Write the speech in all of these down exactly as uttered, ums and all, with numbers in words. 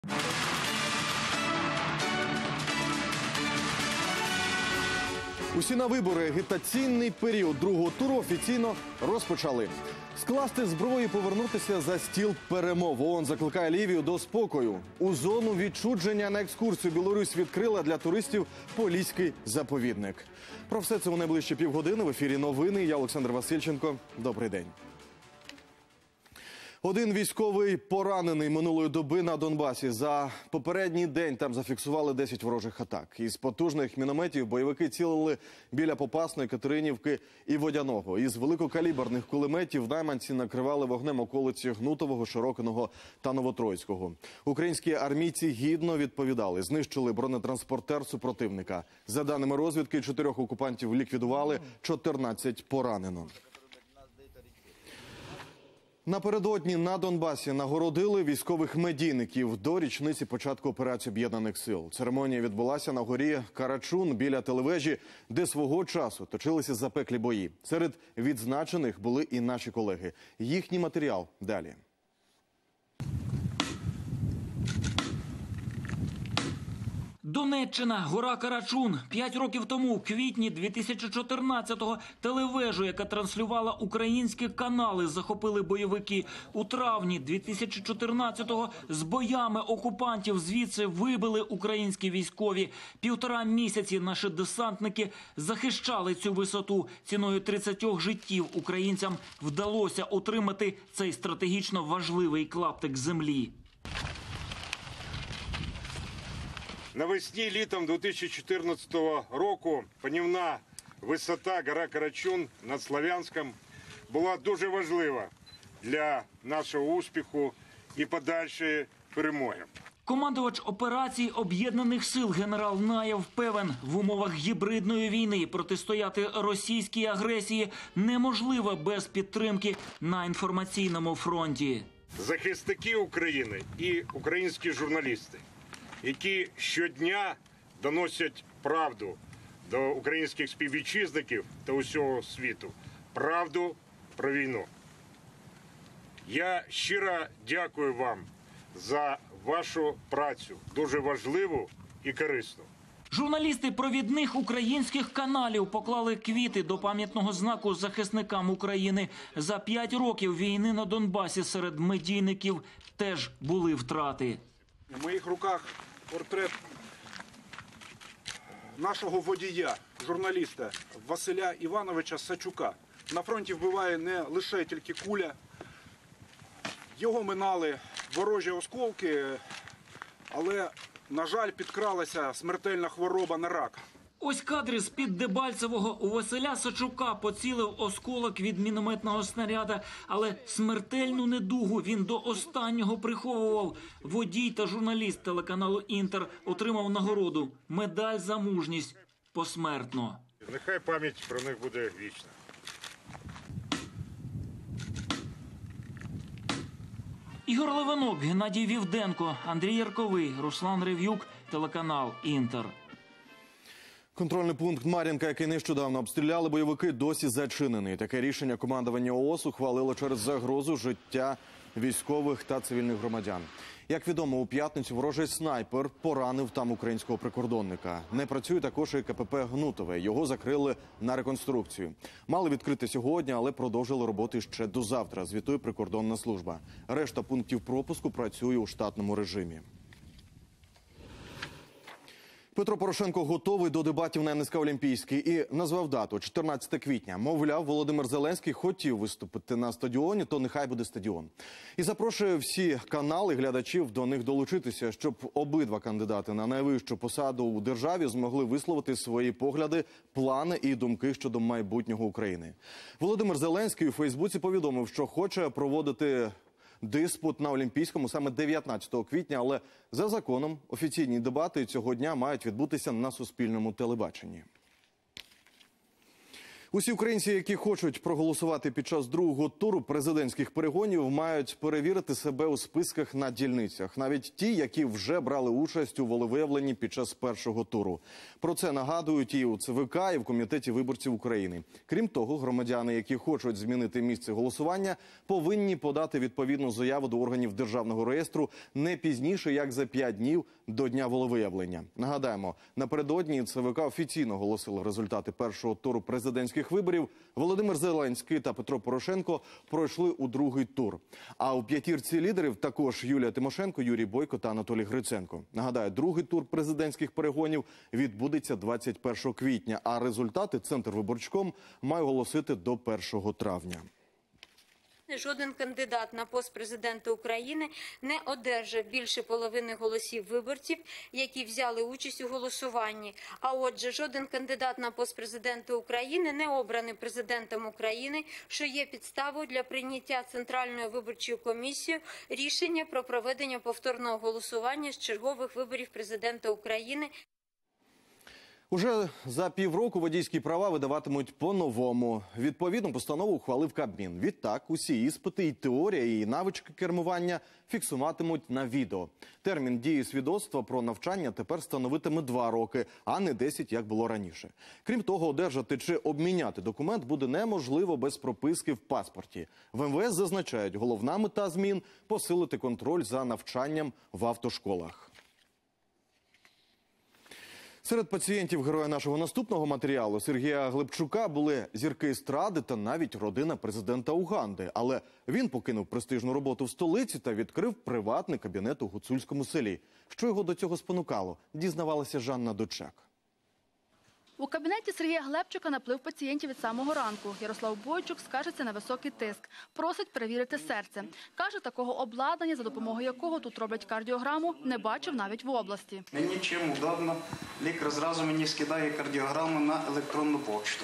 Усі на вибори. Агітаційний період другого туру офіційно розпочали. Скласти зброю і повернутися за стіл перемов. ООН закликає Лівію до спокою. У зону відчудження на екскурсію Білорусь відкрила для туристів Поліський заповідник. Про все це у найближчі півгодини. В ефірі новини. Я Олександр Васильченко. Добрий день. Один військовий поранений минулої доби на Донбасі. За попередній день там зафіксували десять ворожих атак. Із потужних мінометів бойовики цілили біля Попасної, Катеринівки і Водяного. Із великокаліберних кулеметів найманці накривали вогнем околиці Гнутового, Широкиного та Новотроїцького. Українські армійці гідно відповідали. Знищили бронетранспортер супротивника. За даними розвідки, чотирьох окупантів ліквідували, чотирнадцять поранено. Напередодні на Донбасі нагородили військових медійників до річниці початку операції Об'єднаних сил. Церемонія відбулася на горі Карачун біля телевежі, де свого часу точилися запеклі бої. Серед відзначених були і наші колеги. Їхній матеріал далі. Донеччина, гора Карачун. П'ять років тому, в квітні дві тисячі чотирнадцятого, телевежу, яка транслювала українські канали, захопили бойовики. У травні дві тисячі чотирнадцятого з боями окупантів звідси вибили українські військові. Півтора місяці наші десантники захищали цю висоту. Ціною тридцяти життів українцям вдалося отримати цей стратегічно важливий клаптик землі. Навесні літом дві тисячі чотирнадцятого року панівна висота гора Карачун над Слов'янськом була дуже важлива для нашого успіху і подальшої перемоги. Командувач операції Об'єднаних сил генерал Наєв певен, в умовах гібридної війни протистояти російській агресії неможливо без підтримки на інформаційному фронті. Захисники України і українські журналісти, які щодня доносять правду до українських співвітчизників та усього світу, правду про війну. Я щиро дякую вам за вашу працю, дуже важливу і корисну. Журналісти провідних українських каналів поклали квіти до пам'ятного знаку захисникам України. За п'ять років війни на Донбасі серед медійників теж були втрати. В моїх руках портрет нашого водія, журналіста Василя Івановича Сачука. На фронті вбиває не лише тільки куля. Його минали ворожі осколки, але, на жаль, підкралася смертельна хвороба на рак. Ось кадри з-під Дебальцевого. У Василя Сачука поцілив осколок від мінометного снаряда, але смертельну недугу він до останнього приховував. Водій та журналіст телеканалу «Інтер» отримав нагороду – медаль за мужність посмертно. Нехай пам'ять про них буде вічна. Ігор Левинок, Геннадій Вівденко, Андрій Ярковий, Руслан Рев'юк, телеканал «Інтер». Контрольний пункт Мар'їнка, який нещодавно обстріляли бойовики, досі зачинений. Таке рішення командування ООС ухвалило через загрозу життя військових та цивільних громадян. Як відомо, у п'ятницю ворожий снайпер поранив там українського прикордонника. Не працює також і КПП «Гнутове». Його закрили на реконструкцію. Мали відкрити сьогодні, але продовжили роботи ще до завтра, звітує прикордонна служба. Решта пунктів пропуску працює у штатному режимі. Петро Порошенко готовий до дебатів на ен ес ка Олімпійській і назвав дату – чотирнадцяте квітня. Мовляв, Володимир Зеленський хотів виступити на стадіоні, то нехай буде стадіон. І запрошує всі канали глядачів до них долучитися, щоб обидва кандидати на найвищу посаду у державі змогли висловити свої погляди, плани і думки щодо майбутнього України. Володимир Зеленський у Фейсбуці повідомив, що хоче проводити диспут на Олімпійському саме дев'ятнадцятого квітня, але за законом офіційні дебати цього дня мають відбутися на суспільному телебаченні. Усі українці, які хочуть проголосувати під час другого туру президентських перегонів, мають перевірити себе у списках на дільницях. Навіть ті, які вже брали участь у волевиявленні під час першого туру. Про це нагадують і у ЦВК, і в Комітеті виборців України. Крім того, громадяни, які хочуть змінити місце голосування, повинні подати відповідну заяву до органів Державного реєстру не пізніше, як за п'ять днів до дня волевиявлення. Нагадаємо, напередодні ЦВК офіційно оголосили результати першого туру президентських виборів. Володимир Зеленський та Петро Порошенко пройшли у другий тур. А у п'ятірці лідерів також Юлія Тимошенко, Юрій Бойко та Анатолій Гриценко. Нагадаю, другий тур президентських перегонів відбудеться двадцять першого квітня, а результати Центрвиборчком має оголосити до першого травня. Жоден кандидат на пост президента України не одержав більше половини голосів виборців, які взяли участь у голосуванні. А отже, жоден кандидат на пост президента України не обраний президентом України, що є підставою для прийняття Центральною виборчою комісією рішення про проведення повторного голосування з чергових виборів президента України. Уже за півроку водійські права видаватимуть по-новому. Відповідну постанову ухвалив Кабмін. Відтак, усі іспити, і теорія, і навички кермування фіксуватимуть на відео. Термін дії свідоцтва про навчання тепер становитиме два роки, а не десять, як було раніше. Крім того, одержати чи обміняти документ буде неможливо без прописки в паспорті. В ем ве ес зазначають, головна мета змін – посилити контроль за навчанням в автошколах. Серед пацієнтів героя нашого наступного матеріалу Сергія Глебчука були зірки естради та навіть родина президента Уганди. Але він покинув престижну роботу в столиці та відкрив приватний кабінет у гуцульському селі. Що його до цього спонукало, дізнавалася Жанна Дочек. У кабінеті Сергія Глебчука наплив пацієнтів від самого ранку. Ярослав Бойчук скаржиться на високий тиск. Просить перевірити серце. Каже, такого обладнання, за допомогою якого тут роблять кардіограму, не бачив навіть в області. Мені чим удобно, лікар зразу мені скидає кардіограму на електронну пошту.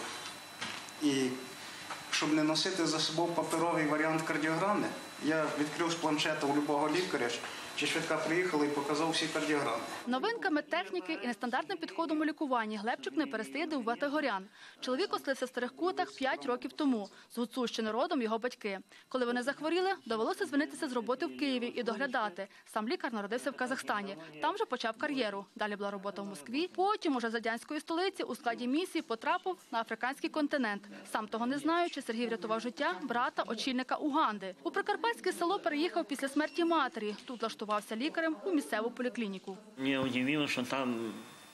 І щоб не носити за собою паперовий варіант кардіограми, я відкрив з планшета у любого лікаря, чи швидка приїхала і показав всі кардіограми. Новинками техніки і нестандартним підходом у лікуванні Глебчук не перестає дивувати горян. Чоловік оселився в Старих Кутах п'ять років тому. З Гуцульщини родом його батьки. Коли вони захворіли, довелося звільнитися з роботи в Києві і доглядати. Сам лікар народився в Казахстані. Там вже почав кар'єру. Далі була робота в Москві. Потім, уже з радянської столиці, у складі місії потрапив на африканський континент. Сам того не знаючи, Сергій врятував життя брата, очільника Уганди. У прикарпатське село переїхав після смерті матері. Тут влаштувався лікарем у місцеву поліклініку. Меня удивило, что там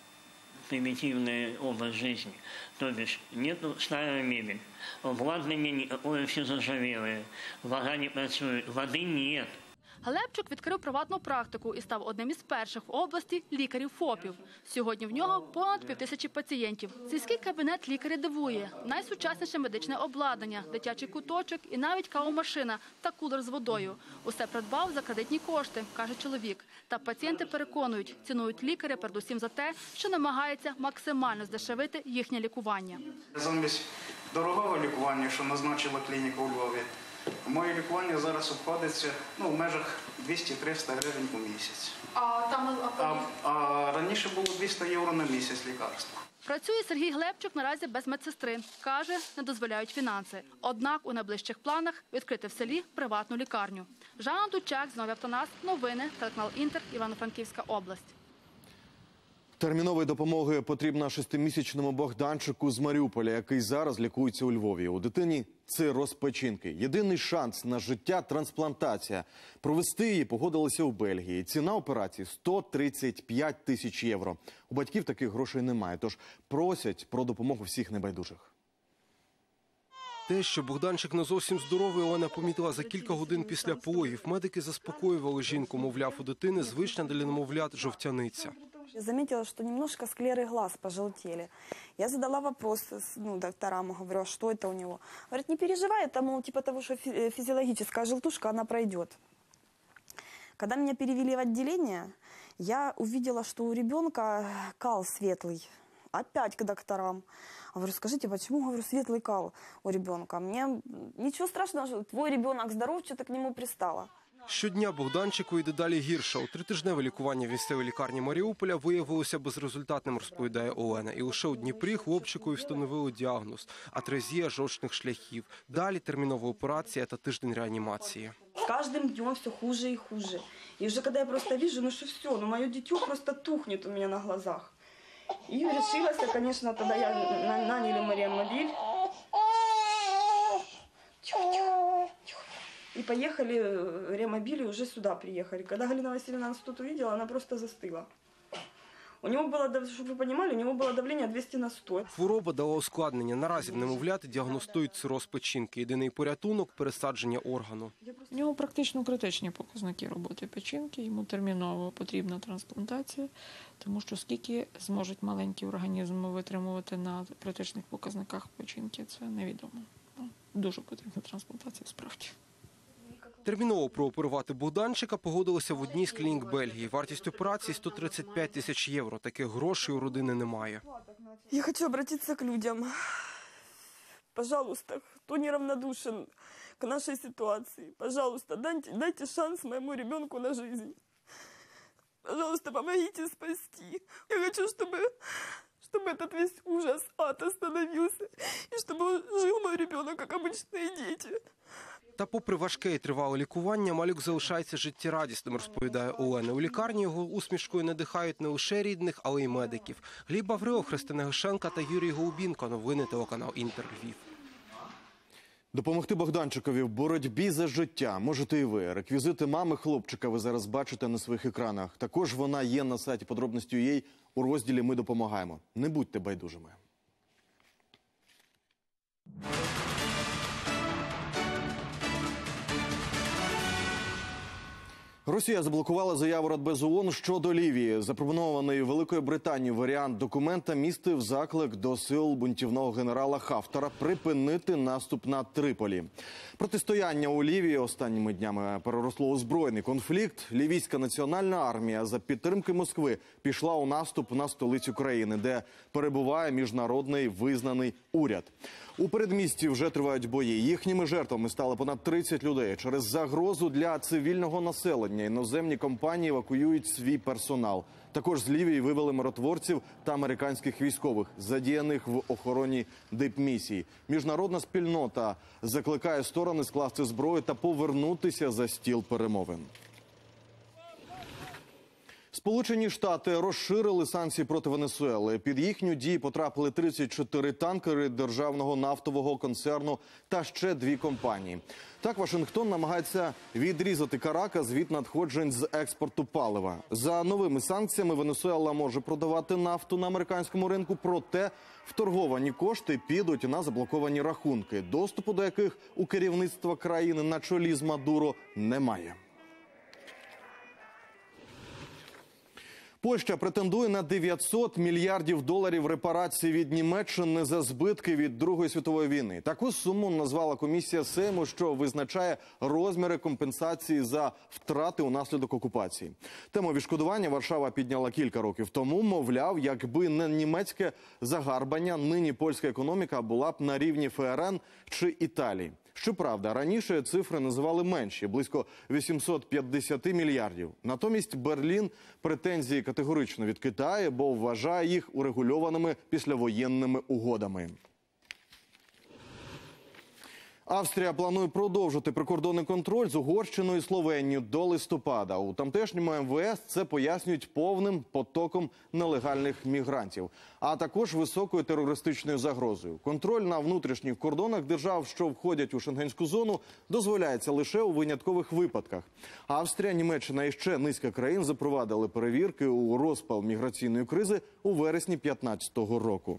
примитивный образ жизни. То бишь, нету старая мебель, обладнание ой, все заржавелое, вода не працюет, воды нет. Глебчук відкрив приватну практику і став одним із перших в області лікарів-ФОПів. Сьогодні в нього понад півтисячі пацієнтів. Сільський кабінет лікаря дивує. Найсучасніше медичне обладнання, дитячий куточок і навіть кавомашина та кулер з водою. Усе придбав за кредитні кошти, каже чоловік. Та пацієнти переконують, цінують лікаря передусім за те, що намагається максимально здешевити їхнє лікування. Замість дорогого лікування, що назначила клініка у Львові, моє лікування зараз обходиться ну, в межах двісті-триста гривень у місяць. А, там... А, а раніше було двісті євро на місяць лікарства. Працює Сергій Глебчук наразі без медсестри. Каже, не дозволяють фінанси. Однак у найближчих планах відкрити в селі приватну лікарню. Жанна Дучак, Знову Автонас, новини, телеканал Інтер, Івано-Франківська область. Термінової допомоги потрібна шестимісячному Богданчику з Маріуполя, який зараз лікується у Львові. У дитині цирроз печінки. Єдиний шанс на життя – трансплантація. Провести її погодилися у Бельгії. Ціна операції – сто тридцять п'ять тисяч євро. У батьків таких грошей немає, тож просять про допомогу всіх небайдужих. Те, що Богданчик не зовсім здоровий, Олена помітила за кілька годин після пологів. Медики заспокоювали жінку, мовляв, у дитини звична для немовлят жовтяниця. Заметила, что немножко склеры глаз пожелтели. Я задала вопрос ну, докторам, говорю, а что это у него? Говорят, не переживай, это, мол, типа того, что физиологическая желтушка, она пройдет. Когда меня перевели в отделение, я увидела, что у ребенка кал светлый. Опять к докторам. Говорю, скажите, почему, говорю, светлый кал у ребенка? Мне ничего страшного, что твой ребенок здоров, что ты к нему пристала. Щодня Богданчику йде далі гірше. У тритижневе лікування в місцевій лікарні Маріуполя виявилося безрезультатним, розповідає Олена. І лише у Дніпрі хлопчикові встановили діагноз – атрезія жовчних шляхів. Далі термінова операція та тиждень реанімації. С каждым днем все хуже и хуже. И уже когда я просто вижу, ну что все, ну мое дитё просто тухнет у меня на глазах. И решилась я, конечно, тогда я на- наняли Мариамобиль. И поехали в Ремобиле, уже сюда приехали. Когда Галина Васильевна нас тут увидела, она просто застыла. У него было, чтобы вы понимали, у него было давление двести на сто. Хвороба дала ускладнення. Наразі в немовляти діагностують цироз печінки. Єдиний порятунок – пересадження органу. У нього практично критичні показники роботи печінки, йому терміново потрібна трансплантація, тому що скільки зможуть маленькі організми витримувати на критичних показниках печінки, це невідомо. Ну, дуже потрібна трансплантація, справді. Терміново прооперувати Богданчика погодилися в одній з клінік Бельгії. Вартість операції – сто тридцять п'ять тисяч євро. Таких грошей у родини немає. Я хочу обратиться к людям. Пожалуйста, кто неравнодушен к нашей ситуации, пожалуйста, дайте, дайте шанс моему ребенку на жизнь. Пожалуйста, помогите спасти. Я хочу, чтобы, чтобы этот весь ужас, ад остановился, и чтобы жил мой ребенок, как обычные дети. Та попри важке і тривале лікування, малюк залишається життєрадісним, розповідає Олена. У лікарні його усмішкою надихають не лише рідних, але й медиків. Гліб Аврилов, Христина Гишенка та Юрій Голубінко. Новини телеканал Інтер, Львів. Допомогти Богданчикові в боротьбі за життя можете і ви. Реквізити мами хлопчика ви зараз бачите на своїх екранах. Також вона є на сайті подробності точка ю а у розділі «Ми допомагаємо». Не будьте байдужими. Росія заблокувала заяву Радбезу ООН щодо Лівії. Запропонований Великою Британією варіант документа містив заклик до сил бунтівного генерала Хафтара припинити наступ на Триполі. Протистояння у Лівії останніми днями переросло у збройний конфлікт. Лівійська національна армія за підтримки Москви пішла у наступ на столицю країни, де перебуває міжнародний визнаний уряд. У передмісті вже тривають бої. Їхніми жертвами стали понад тридцять людей. Через загрозу для цивільного населення іноземні компанії евакуюють свій персонал. Також з Лівії вивели миротворців та американських військових, задіяних в охороні дипмісій. Міжнародна спільнота закликає сторони скласти зброю та повернутися за стіл перемовин. Сполучені Штати розширили санкції проти Венесуели. Під їхню дію потрапили тридцять чотири танкери державного нафтового концерну та ще дві компанії. Так, Вашингтон намагається відрізати Каракас від надходжень з експорту палива. За новими санкціями Венесуела може продавати нафту на американському ринку, проте вторговані кошти підуть на заблоковані рахунки, доступу до яких у керівництва країни на чолі з Мадуро немає. Польща претендує на дев'ятсот мільярдів доларів репарацій від Німеччини за збитки від Другої світової війни. Таку суму назвала комісія Сейму, що визначає розміри компенсації за втрати унаслідок окупації. Тему відшкодування Варшава підняла кілька років тому. Мовляв, якби не німецьке загарбання, нині польська економіка була б на рівні ФРН чи Італії. Щоправда, раніше цифри називали менші – близько вісімсот п'ятдесят мільярдів. Натомість Берлін претензії категорично відкидає, бо вважає їх урегульованими післявоєнними угодами. Австрія планує продовжити прикордонний контроль з Угорщиною і Словенією до листопада. У тамтешньому ем ве ес це пояснюють повним потоком нелегальних мігрантів, а також високою терористичною загрозою. Контроль на внутрішніх кордонах держав, що входять у шенгенську зону, дозволяється лише у виняткових випадках. Австрія, Німеччина і ще низка країн запровадили перевірки у розпал міграційної кризи у вересні дві тисячі п'ятнадцятого року.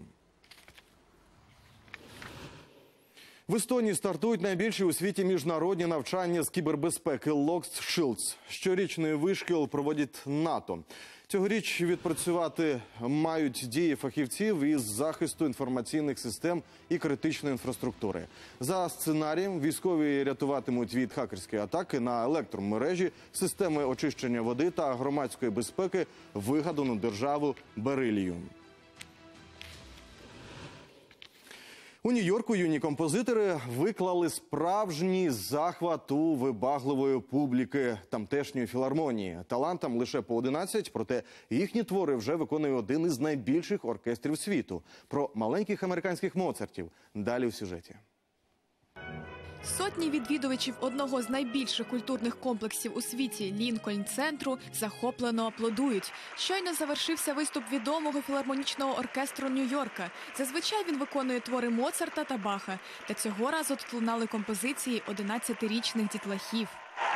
В Естонії стартують найбільші у світі міжнародні навчання з кібербезпеки Locked Shields. Щорічний вишкіл проводить НАТО. Цьогоріч відпрацювати мають дії фахівців із захисту інформаційних систем і критичної інфраструктури. За сценарієм, військові рятуватимуть від хакерської атаки на електромережі, системи очищення води та громадської безпеки вигадану державу Берилію. У Нью-Йорку юні композитори виклали справжній захват у вибагливої публіки тамтешньої філармонії. Талантам лише по одинадцять, проте їхні твори вже виконує один із найбільших оркестрів світу. Про маленьких американських Моцартів далі у сюжеті. Сотні відвідувачів одного з найбільших культурних комплексів у світі – Лінкольн-центру захоплено аплодують. Щойно завершився виступ відомого філармонічного оркестру Нью-Йорка. Зазвичай він виконує твори Моцарта та Баха. Та цього разу тут лунали композиції одинадцятирічних дітлахів.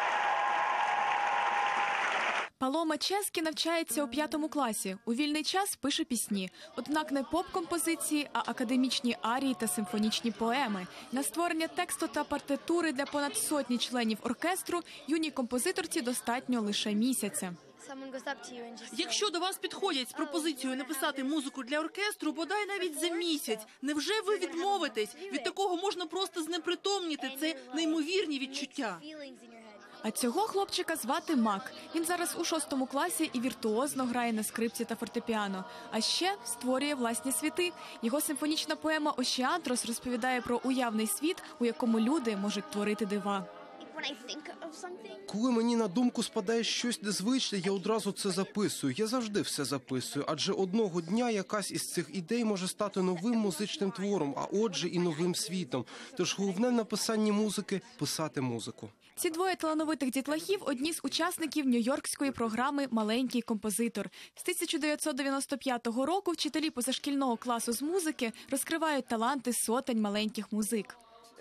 Палома Ческі навчається у п'ятому класі. У вільний час пише пісні. Однак не поп-композиції, а академічні арії та симфонічні поеми. На створення тексту та партитури для понад сотні членів оркестру юній композиторці достатньо лише місяця. Якщо до вас підходять з пропозицією написати музику для оркестру, бодай навіть за місяць, невже ви відмовитесь? Від такого можна просто знепритомніти. Це неймовірні відчуття. А цього хлопчика звати Мак. Він зараз у шостому класі і віртуозно грає на скрипці та фортепіано. А ще створює власні світи. Його симфонічна поема «Ощіантрос» розповідає про уявний світ, у якому люди можуть творити дива. Коли мені на думку спадає щось незвичне, я одразу це записую. Я завжди все записую, адже одного дня якась із цих ідей може стати новим музичним твором, а отже і новим світом. Тож головне в написанні музики – писати музику. Ці двоє талановитих дітлахів – одні з учасників нью-йоркської програми «Маленький композитор». З тисяча дев'ятсот дев'яносто п'ятого року вчителі позашкільного класу з музики розкривають таланти сотень маленьких музик.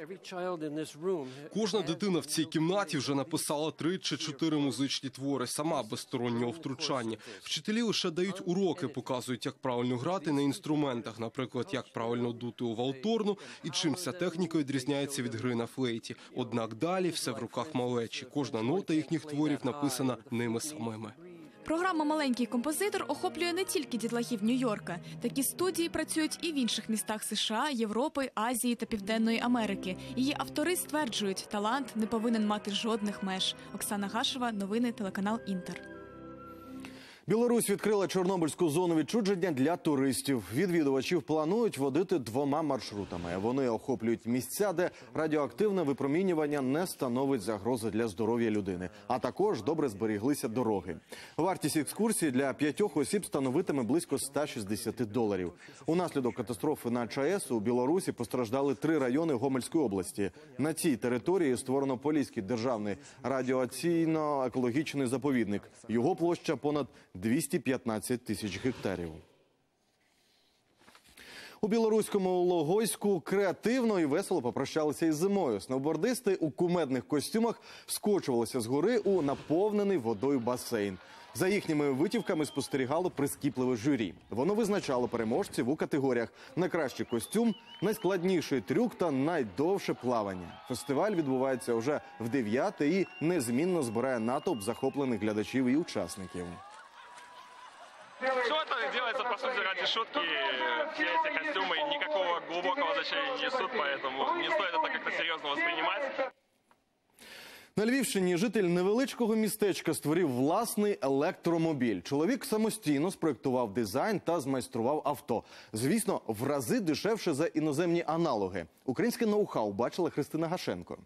Кожна дитина в цій кімнаті вже написала три чи чотири музичні твори, сама без стороннього втручання. Вчителі лише дають уроки, показують, як правильно грати на інструментах, наприклад, як правильно дути у валторну і чим ця техніка відрізняється від гри на флейті. Однак далі все в руках малечі. Кожна нота їхніх творів написана ними самими. Програма «Маленький композитор» охоплює не тільки дітлахів Нью-Йорка. Такі студії працюють і в інших містах США, Європи, Азії та Південної Америки. Її автори стверджують, талант не повинен мати жодних меж. Оксана Гашева, новини, телеканал «Інтер». Білорусь відкрила Чорнобильську зону відчуження для туристів. Відвідувачів планують водити двома маршрутами. Вони охоплюють місця, де радіоактивне випромінювання не становить загрози для здоров'я людини. А також добре зберіглися дороги. Вартість екскурсії для п'ятьох осіб становитиме близько ста шістдесят доларів. Унаслідок катастрофи на ЧАЕС у Білорусі постраждали три райони Гомельської області. На цій території створено Поліський державний радіаційно-екологічний заповідник. Його площа понад двісті п'ятнадцять тисяч гектарів. У білоруському Логойську креативно і весело попрощалися із зимою. Сноубордисти у кумедних костюмах скочувалися з гори у наповнений водою басейн. За їхніми витівками спостерігало прискіпливе журі. Воно визначало переможців у категоріях «Найкращий костюм», «Найскладніший трюк» та «Найдовше плавання». Фестиваль відбувається вже в дев'яте і незмінно збирає натовп захоплених глядачів і учасників. Все это делается, по сути, ради шутки. Все эти костюмы никакого глубокого значения не несут, поэтому не стоит это как-то серьезно воспринимать. На Львівщині житель невеличкого містечка створив власний електромобіль. Чоловік самостійно спроєктував дизайн та змайстрував авто. Звісно, в рази дешевше за іноземні аналоги. Українське ноу-хау бачила Христина Гашенко.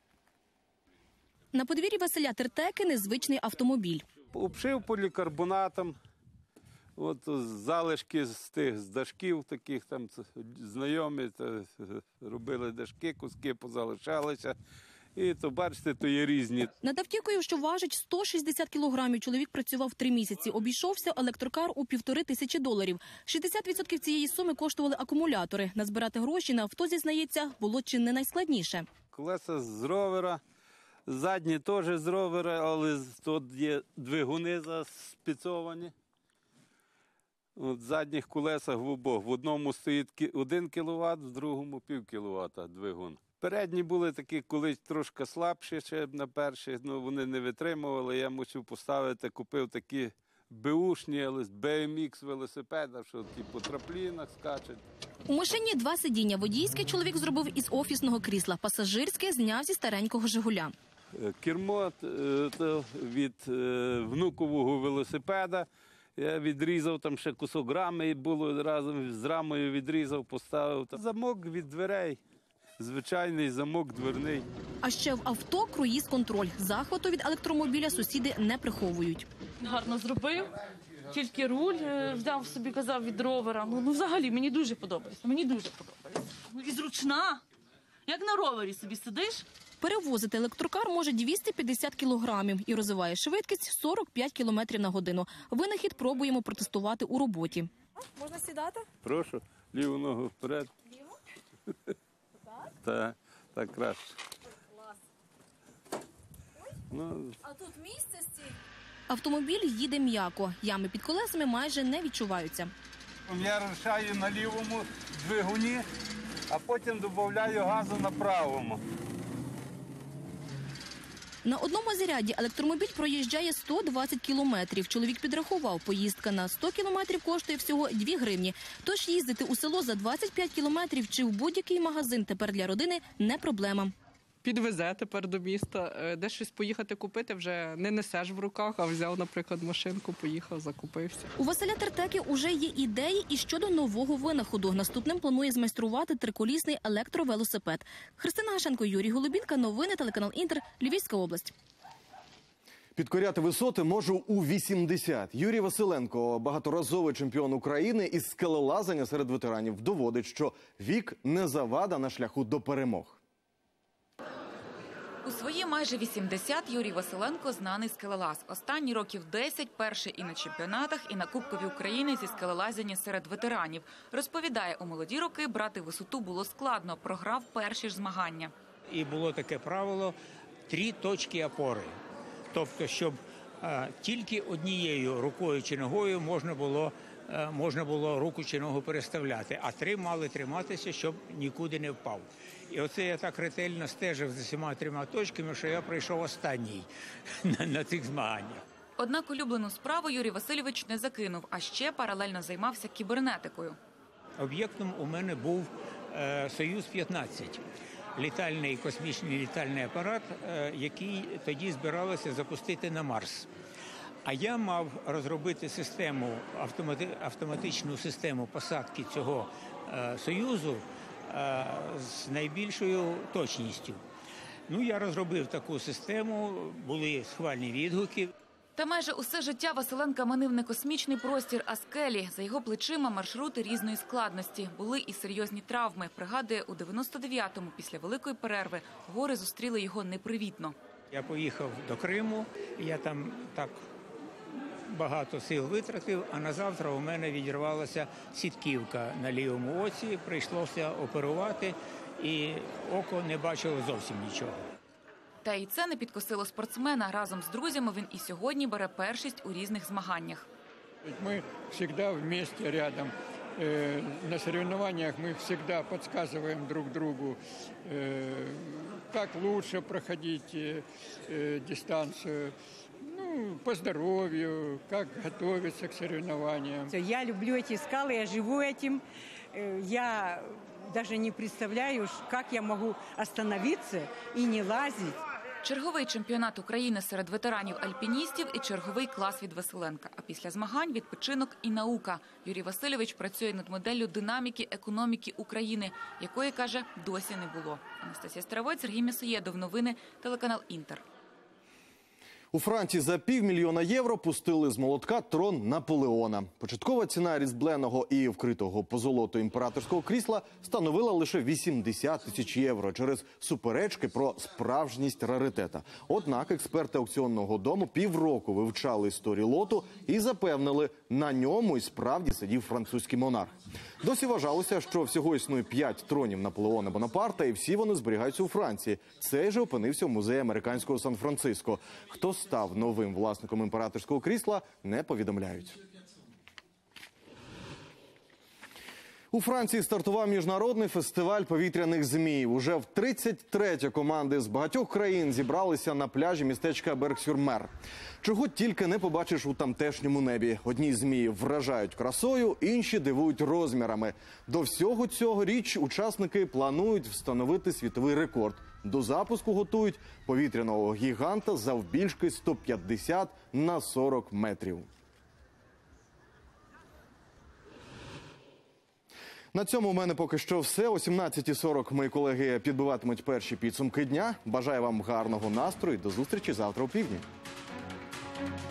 На подвір'ї Василя Тертеки незвичний автомобіль. Обшив полікарбонатом. От залишки з тих з дашків таких там знайомі та, робили дашки, куски позалишалися. І то, бачите, то є різні. Над автівкою, що важить сто шістдесят кілограмів, чоловік працював три місяці. Обійшовся електрокар у півтори тисячі доларів. шістдесят відсотків цієї суми коштували акумулятори. Назбирати гроші на авто, зізнається, було чи не найскладніше. Колеса з ровера, задні теж з ровера, але тут є двигуни заспецовані. От задніх колесах в обох. В одному стоїть один кіловат, в другому пів кіловата двигун. Передні були такі колись трошки слабші, ще на перші, ну вони не витримували. Я мусив поставити, купив такі беушні, але бі ем ікс велосипеда, що ті по траплінах скачуть. У машині два сидіння. Водійське чоловік зробив із офісного крісла. Пасажирське зняв зі старенького «Жигуля». Кермо від внукового велосипеда. Я відрізав там ще кусок рами, було разом з рамою відрізав, поставив. Замок від дверей, звичайний замок дверний. А ще в авто круїз-контроль. Захвату від електромобіля сусіди не приховують. Гарно зробив, тільки руль е, взяв собі, казав, від ровера. Ну, ну взагалі, мені дуже подобається, мені дуже подобається. Ну, і зручна, як на ровері собі сидиш. Перевозити електрокар може двісті п'ятдесят кілограмів і розвиває швидкість сорок п'ять кілометрів на годину. Винахід пробуємо протестувати у роботі. Можна сідати? Прошу, ліву ногу вперед. Ліву? Так? Так, так краще. Клас. Ну, А тут місце стільки? Автомобіль їде м'яко. Ями під колесами майже не відчуваються. я рушаю на лівому двигуні, а потім додаю газу на правому. На одному заряді електромобіль проїжджає сто двадцять кілометрів. Чоловік підрахував, поїздка на сто кілометрів коштує всього дві гривні. Тож їздити у село за двадцять п'ять кілометрів чи в будь-який магазин тепер для родини не проблема. Підвезе тепер до міста, де щось поїхати купити вже не несеш в руках, а взяв, наприклад, машинку, поїхав, закупився. У Василя Тертеки уже є ідеї і щодо нового винаходу. Наступним планує змайструвати триколісний електровелосипед. Христина Гашенко, Юрій Голубінка. Новини, телеканал Інтер, Львівська область. Підкоряти висоти можу у вісімдесят. Юрій Василенко, багаторазовий чемпіон України із скелелазання серед ветеранів, доводить, що вік не завада на шляху до перемог. У свої майже вісімдесят Юрій Василенко знаний скелелаз. Останні років десять перший і на чемпіонатах, і на Кубкові України зі скелелазіння серед ветеранів. Розповідає, у молоді роки брати висоту було складно, програв перші ж змагання. І було таке правило – три точки опори. Тобто, щоб а, тільки однією рукою чи ногою можна було, а, можна було руку чи ногу переставляти, а три мали триматися, щоб нікуди не впав. І оце я так ретельно стежив за всіма трьома точками, що я прийшов останній на, на цих змаганнях. Однак улюблену справу Юрій Васильович не закинув, а ще паралельно займався кібернетикою. Об'єктом у мене був е, Союз п'ятнадцять. Літальний космічний літальний апарат, е, який тоді збиралося запустити на Марс. А я мав розробити систему, автомати, автоматичну систему посадки цього е, Союзу е, з найбільшою точністю. Ну, я розробив таку систему, були схвальні відгуки. Та майже усе життя Василенка манив не космічний простір, а скелі. За його плечима маршрути різної складності. Були і серйозні травми. Пригадує, у дев'яносто дев'ятому після великої перерви гори зустріли його непривітно. Я поїхав до Криму, я там так багато сил витратив, а на завтра у мене відірвалася сітківка на лівому оці, прийшлося оперувати, і око не бачило зовсім нічого. Та і це не підкосило спортсмена. Разом з друзями він і сьогодні бере першість у різних змаганнях. Мы всегда вместе рядом. Э, На соревнованиях мы всегда подсказываем друг другу, э, как лучше проходить э, э, дистанцию, ну, по здоровью, как готовиться к соревнованиям. Я люблю эти скалы, я живу этим. Э, Я даже не представляю, как я могу остановиться и не лазить. Черговий чемпіонат України серед ветеранів-альпіністів і черговий клас від Василенка. А після змагань – відпочинок і наука. Юрій Васильович працює над моделлю динаміки економіки України, якої, каже, досі не було. Анастасія Старовойт, Сергій Місоєдов. Новини, телеканал Інтер. У Франції за півмільйона євро пустили з молотка трон Наполеона. Початкова ціна різьбленого і вкритого позолотою імператорського крісла становила лише вісімдесят тисяч євро через суперечки про справжність раритета. Однак експерти аукціонного дому півроку вивчали історію лоту і запевнили, на ньому і справді сидів французький монарх. Досі вважалося, що всього існує п'ять тронів Наполеона Бонапарта, і всі вони зберігаються у Франції. Цей же опинився в музеї американського Сан-Франциско. Хто став новим власником імператорського крісла, не повідомляють. У Франції стартував міжнародний фестиваль повітряних зміїв. Уже в тридцять третє команди з багатьох країн зібралися на пляжі містечка Берг-сюр-Мер. Чого тільки не побачиш у тамтешньому небі. Одні змії вражають красою, інші дивують розмірами. До всього цього річ учасники планують встановити світовий рекорд. До запуску готують повітряного гіганта завбільшки сто п'ятдесят на сорок метрів. На цьому у мене поки що все. О сімнадцятій сорок мої колеги підбиватимуть перші підсумки дня. Бажаю вам гарного настрою. До зустрічі завтра у півдні.